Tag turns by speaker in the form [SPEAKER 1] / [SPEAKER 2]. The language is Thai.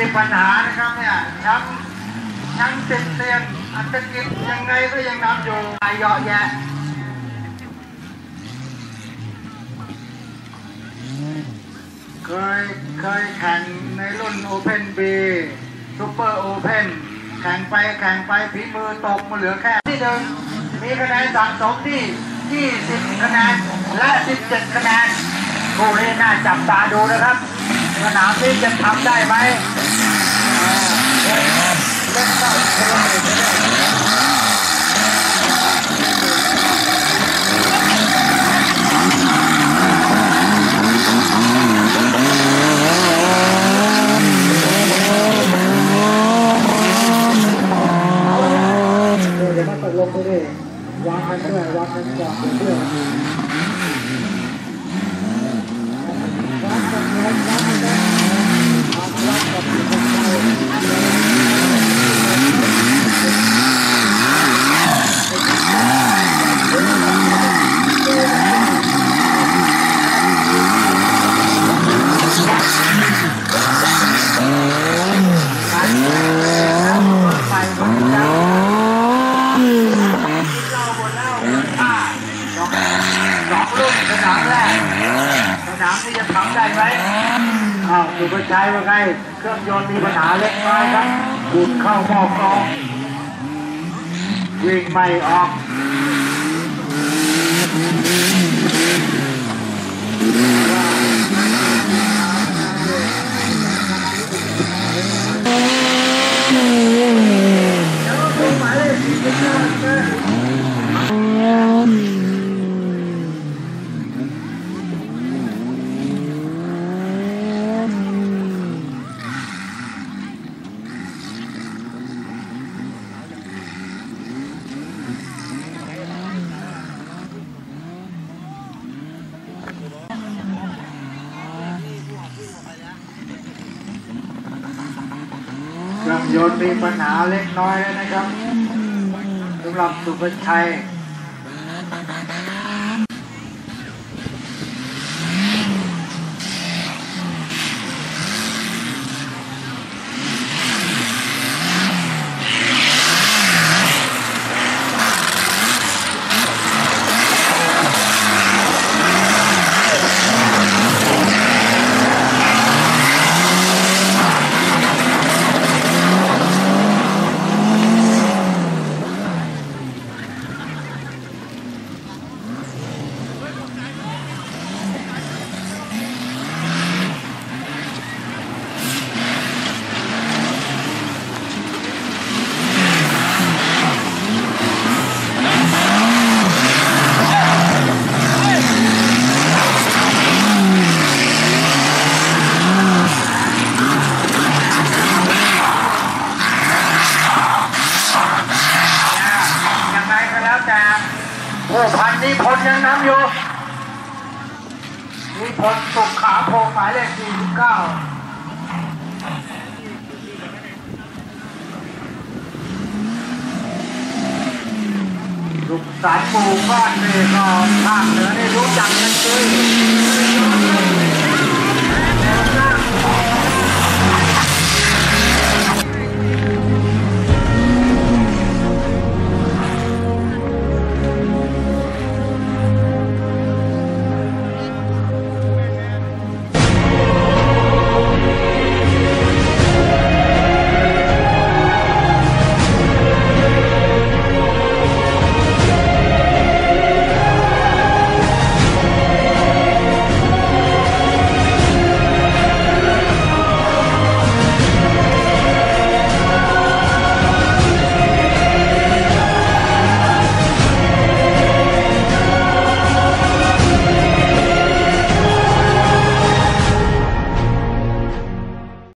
[SPEAKER 1] มีปัญหานะครับเนี่ยทั้งติดเตียนอัตกิจยังไงก็ยังนำอยู่ไอเยาะแยะเคยแข่งในรุ่นโอเพนบีซูเปอร์โอเพนแข่งไปฝีมือตกมาเหลือแค่ที่หนึ่งมีคะแนนสะสมที่20คะแนนและ17คะแนนคู่นี้น่าจับตาดูนะครับสนามนี้จะทำได้ไหมเล่นต้องลงไปเลยวางกันด้วยวางกันก่อนเพื่อที่จะทำได้ไหมสุภชัยว่าไงเครื่องยนต์มีปัญหาเล็กน้อยครับหยุดเข้าหม้อกรองวิ่งไม่ออกเครื่องยนต์มีปัญหาเล็กน้อยแล้วนะครับสำหรับสุภชัยผู้พันนิพนธ์ยังนำอยู่นิพนธ์สุขขาโพหมายเลข49ลูกสายปูก้อนนี่ก็ภาคเหนือได้รู้จักกันเลย